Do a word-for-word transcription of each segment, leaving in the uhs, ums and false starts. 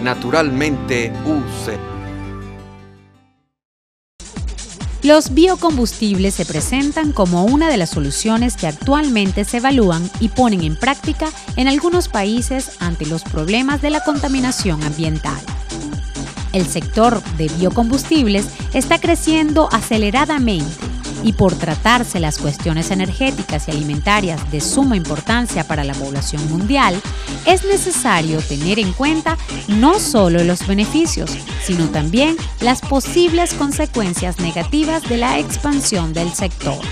naturalmente U C. Los biocombustibles se presentan como una de las soluciones que actualmente se evalúan y ponen en práctica en algunos países ante los problemas de la contaminación ambiental. El sector de biocombustibles está creciendo aceleradamente y por tratarse las cuestiones energéticas y alimentarias de suma importancia para la población mundial, es necesario tener en cuenta no solo los beneficios, sino también las posibles consecuencias negativas de la expansión del sector.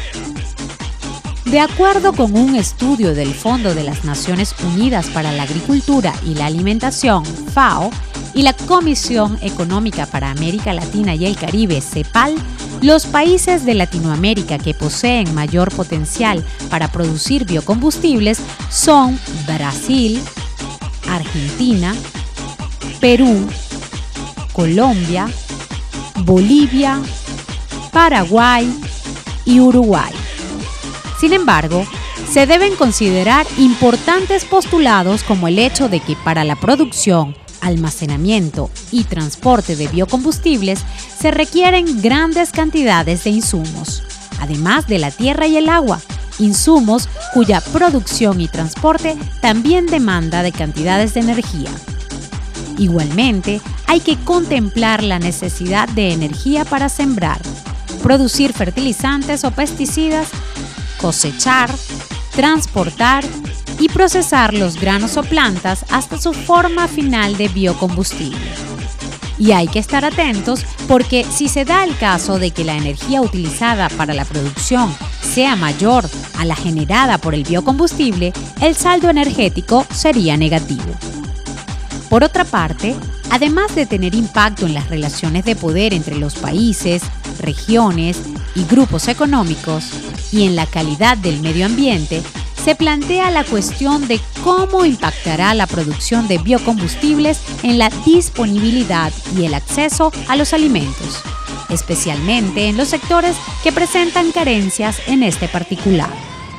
De acuerdo con un estudio del Fondo de las Naciones Unidas para la Agricultura y la Alimentación, FAO, y la Comisión Económica para América Latina y el Caribe, CEPAL, los países de Latinoamérica que poseen mayor potencial para producir biocombustibles son Brasil, Argentina, Perú, Colombia, Bolivia, Paraguay y Uruguay. Sin embargo, se deben considerar importantes postulados como el hecho de que para la producción, almacenamiento y transporte de biocombustibles se requieren grandes cantidades de insumos, además de la tierra y el agua, insumos cuya producción y transporte también demanda de cantidades de energía. Igualmente, hay que contemplar la necesidad de energía para sembrar, producir fertilizantes o pesticidas, cosechar, transportar y procesar los granos o plantas hasta su forma final de biocombustible. Y hay que estar atentos porque si se da el caso de que la energía utilizada para la producción sea mayor a la generada por el biocombustible, el saldo energético sería negativo. Por otra parte, además de tener impacto en las relaciones de poder entre los países, regiones y grupos económicos y en la calidad del medio ambiente, se plantea la cuestión de cómo impactará la producción de biocombustibles en la disponibilidad y el acceso a los alimentos, especialmente en los sectores que presentan carencias en este particular.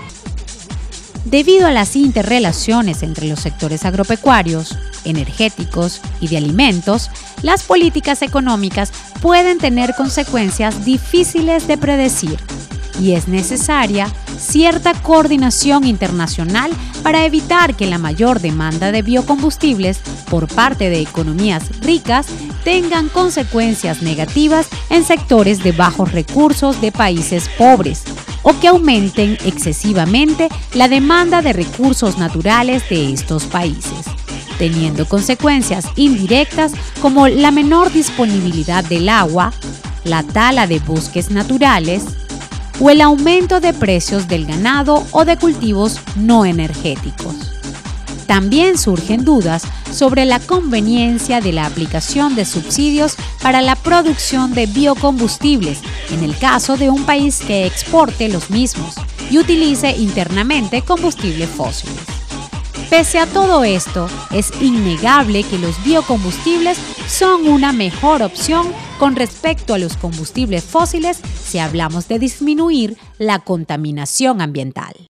Debido a las interrelaciones entre los sectores agropecuarios, energéticos y de alimentos, las políticas económicas pueden tener consecuencias difíciles de predecir y es necesaria cierta coordinación internacional para evitar que la mayor demanda de biocombustibles por parte de economías ricas tengan consecuencias negativas en sectores de bajos recursos de países pobres o que aumenten excesivamente la demanda de recursos naturales de estos países, teniendo consecuencias indirectas como la menor disponibilidad del agua, la tala de bosques naturales o el aumento de precios del ganado o de cultivos no energéticos. También surgen dudas sobre la conveniencia de la aplicación de subsidios para la producción de biocombustibles en el caso de un país que exporte los mismos y utilice internamente combustibles fósiles. Pese a todo esto, es innegable que los biocombustibles son una mejor opción con respecto a los combustibles fósiles si hablamos de disminuir la contaminación ambiental.